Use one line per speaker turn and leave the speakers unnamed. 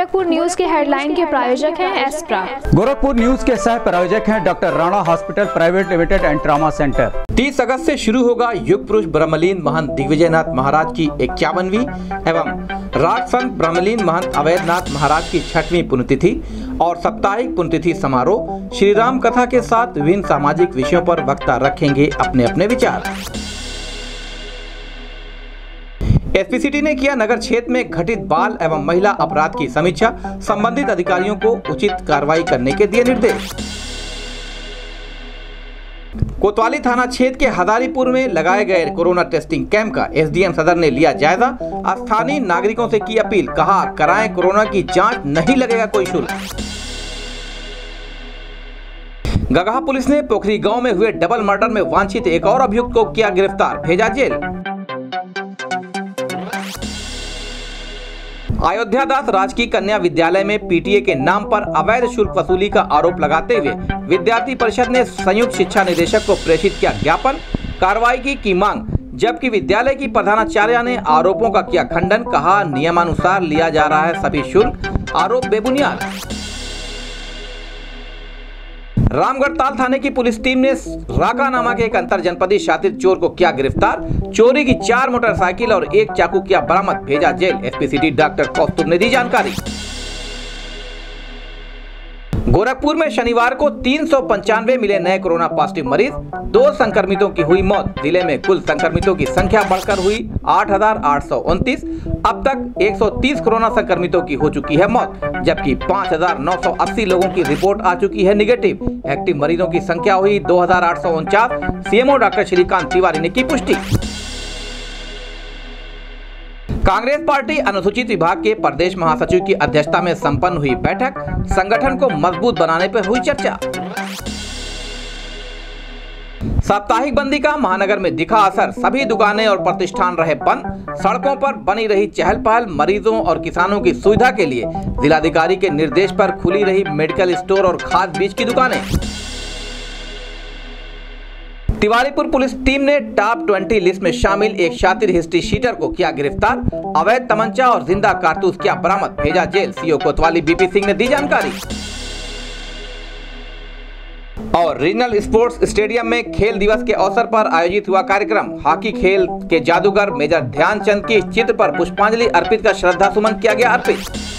Gorakhpur news के headline के प्रायोजक हैं एस्प्रा।
गोरखपुर न्यूज के सह प्रायोजक हैं doctor Rana hospital private limited and trauma centre.
30 अगस्त से शुरू होगा युग पुरुष ब्रह्मलीन महंत दिग्विजयनाथ महाराज की 51वीं एवं राजसंत ब्रह्मलीन महंत अवैधनाथ महाराज की 6वीं पुण्यतिथि और साप्ताहिक पुण्यतिथि समारोह। श्री राम कथा के साथ विभिन्न सामाजिक विषयों पर वक्ता रखेंगे अपने अपने विचार। एसपी सिटी ने किया नगर क्षेत्र में घटित बाल एवं महिला अपराध की समीक्षा, संबंधित अधिकारियों को उचित कार्रवाई करने के दिए निर्देश। कोतवाली थाना क्षेत्र के हजारीपुर में लगाए गए कोरोना टेस्टिंग कैंप का एसडीएम सदर ने लिया जायजा। स्थानीय नागरिकों से की अपील, कहा कराएं कोरोना की जांच, नहीं लगेगा कोई शुल्क। गगहा पुलिस ने पोखरी गांव में हुए डबल मर्डर में वांछित एक और अभियुक्त को किया गिरफ्तार, भेजा जेल। अयोध्या दास राजकीय कन्या विद्यालय में पीटीए के नाम पर अवैध शुल्क वसूली का आरोप लगाते हुए विद्यार्थी परिषद ने संयुक्त शिक्षा निदेशक को प्रेषित किया ज्ञापन, कार्रवाई की मांग। जबकि विद्यालय की प्रधानाचार्य ने आरोपों का किया खंडन, कहा नियमानुसार लिया जा रहा है सभी शुल्क, आरोप बेबुनियाद। रामगढ़ ताल थाने की पुलिस टीम ने राका नामक एक अंतर जनपदीय शातिर चोर को किया गिरफ्तार। चोरी की 4 मोटरसाइकिल और 1 चाकू किया बरामद, भेजा जेल। एसपी सिटी डॉक्टर कौस्तुभ ने दी जानकारी। गोरखपुर में शनिवार को 395 मिले नए कोरोना पॉजिटिव मरीज, 2 संक्रमितों की हुई मौत। जिले में कुल संक्रमितों की संख्या बढ़कर हुई 8,829। अब तक 130 कोरोना संक्रमितों की हो चुकी है मौत, जबकि 5,980 लोगों की रिपोर्ट आ चुकी है निगेटिव। एक्टिव मरीजों की संख्या हुई 2,849। सीएमओ डॉक्टर श्रीकांत तिवारी ने की पुष्टि। कांग्रेस पार्टी अनुसूचित विभाग के प्रदेश महासचिव की अध्यक्षता में संपन्न हुई बैठक, संगठन को मजबूत बनाने पर हुई चर्चा। साप्ताहिक बंदी का महानगर में दिखा असर, सभी दुकानें और प्रतिष्ठान रहे बंद। सड़कों पर बनी रही चहल पहल, मरीजों और किसानों की सुविधा के लिए जिलाधिकारी के निर्देश पर खुली रही मेडिकल स्टोर और खाद बीज की दुकानें। तिवारीपुर पुलिस टीम ने टॉप 20 लिस्ट में शामिल एक शातिर हिस्ट्री शीटर को किया गिरफ्तार। अवैध तमंचा और जिंदा कारतूस किया बरामद, भेजा जेल। सीओ कोतवाली बीपी सिंह ने दी जानकारी। और रीजनल स्पोर्ट्स स्टेडियम में खेल दिवस के अवसर पर आयोजित हुआ कार्यक्रम। हॉकी खेल के जादूगर मेजर ध्यानचंद के चित्र पर पुष्पांजलि अर्पित कर श्रद्धा सुमन किया गया अर्पित।